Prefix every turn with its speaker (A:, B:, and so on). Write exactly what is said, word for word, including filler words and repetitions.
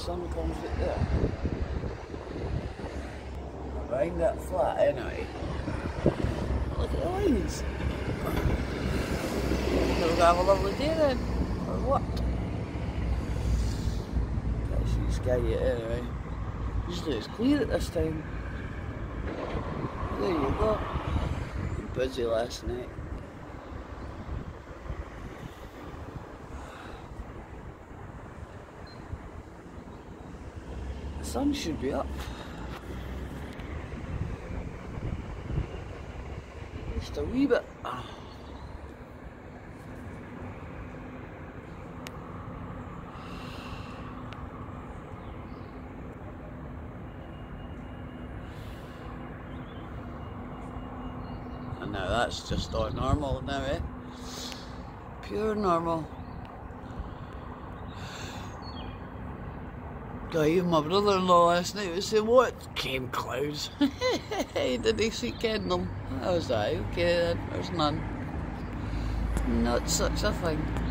A: sun comes out there. Behind that flat anyway. Look at the lines. We're going to have a lovely day then, or what? Can't see sky yet anyway. Usually it's clear at this time. There you go. Busy last night. The sun should be up. Just a wee bit. And now that's just all normal now, eh? Pure normal. God, even my brother-in-law last night was saying, what? Came clouds. Did he see Kendall? I was like, okay then, there's none. Not such a thing.